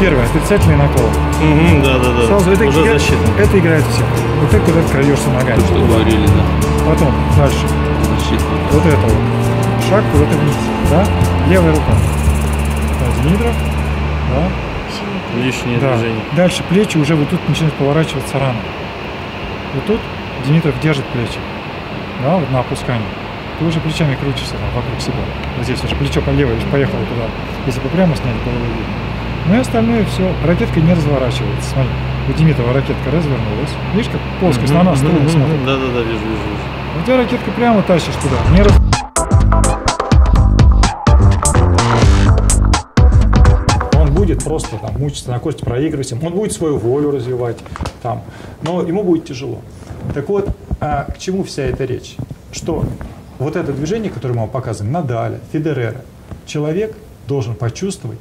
первый отрицательный наклон. Да. Сразу это уже защита. Это играет все. Вот это когда ты крадешься ногами. Что говорили, да. Потом дальше. Защита. Вот это вот. Шаг куда-то вниз. Да? Левая рука. Да, Димитров. Да. Лишнее Да. движение. Дальше плечи уже вот тут начинают поворачиваться рано. Вот тут Димитров держит плечи. Да, вот на опускании. Ты уже плечами крутишься там вокруг себя. Вот здесь уже плечо по левой поехало туда. Если бы прямо снять, было бы видно. Ну и остальное все. Ракетка не разворачивается. Смотри, у Димитрова ракетка развернулась. Видишь, как плоскость на нас строго смотрит? Да, вижу. У тебя ракетка прямо тащишь туда. Не раз... Он будет просто там мучиться на кости, проигрывать. Он будет свою волю развивать там. Но ему будет тяжело. Так вот, к чему вся эта речь? Что вот это движение, которое мы вам показываем, Надаля, Федерера, человек должен почувствовать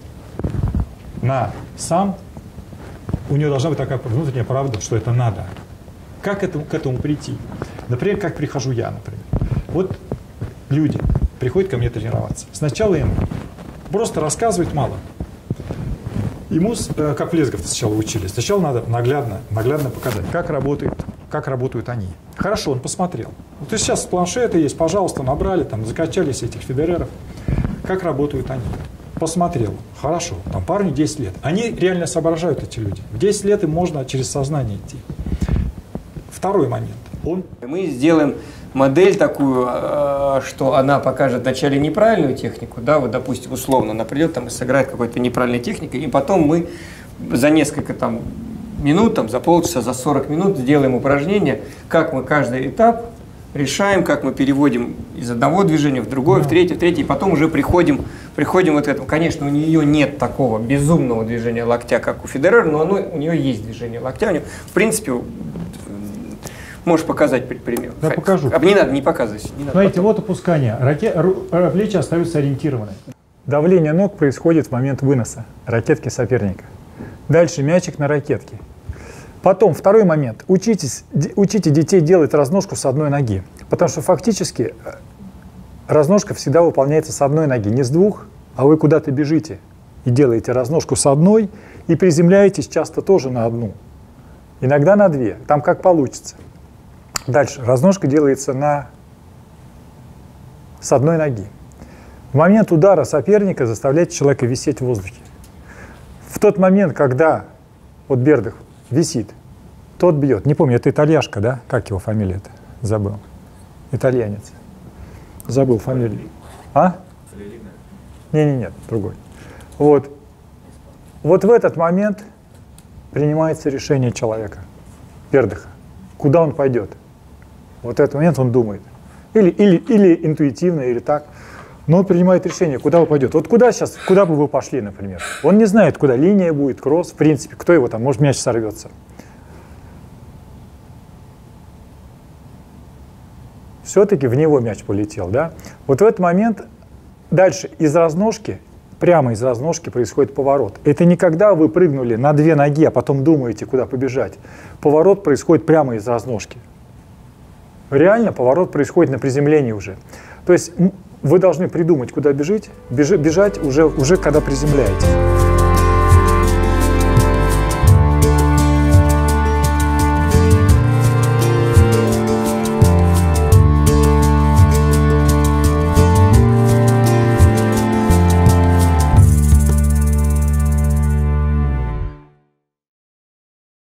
у него должна быть такая внутренняя правда, что это надо. Как к этому прийти? Например, как прихожу я, например. Вот люди приходят ко мне тренироваться. Сначала им просто рассказывать мало. Ему, как Плезгов сначала учили, сначала надо наглядно показать, как работают они. Хорошо, он посмотрел. Вот и сейчас планшеты есть, пожалуйста, набрали, там, закачались этих Федереров. Как работают они? Посмотрел. Хорошо, там парню 10 лет. Они реально соображают, эти люди. В 10 лет им можно через сознание идти. Второй момент. Мы сделаем модель такую, что она покажет вначале неправильную технику, да, вот, допустим, условно, она придет там и сыграет какой-то неправильной техникой, и потом мы за несколько там минут, там, за полчаса, за 40 минут сделаем упражнение, как мы каждый этап решаем, как мы переводим из одного движения в другое, в третье, и потом уже приходим вот к этому. Конечно, у нее нет такого безумного движения локтя, как у Федерера, но у нее есть движение локтя. У нее, в принципе, можешь показать пример. Да, покажу. Не надо, не показывать. Смотрите, вот опускание. Плечи остаются ориентированы. Давление ног происходит в момент выноса ракетки соперника. Дальше мячик на ракетке. Потом, второй момент. Учите детей делать разножку с одной ноги. Потому что фактически разножка всегда выполняется с одной ноги. Не с двух, а вы куда-то бежите и делаете разножку с одной и приземляетесь часто тоже на одну. Иногда на две. Там как получится. Дальше. Разножка делается с одной ноги. В момент удара соперника заставляйте человека висеть в воздухе. В тот момент, когда вот Бердых висит, тот бьет. Не помню, это итальяшка, да? Как его фамилия-то? Забыл. Итальянец. Забыл фамилию. А? Нет, другой. Вот в этот момент принимается решение человека, Бердыха. Куда он пойдет? Вот в этот момент он думает. Или интуитивно, или так. Но он принимает решение, куда он пойдет. Вот куда бы вы пошли, например? Он не знает, куда линия будет, кросс, в принципе. Кто его там, может, мяч сорвется. Все-таки в него мяч полетел, да? Вот в этот момент дальше прямо из разножки происходит поворот. Это не когда вы прыгнули на две ноги, а потом думаете, куда побежать. Поворот происходит прямо из разножки. Реально поворот происходит на приземлении уже. То есть вы должны придумать, куда бежать уже когда приземляетесь.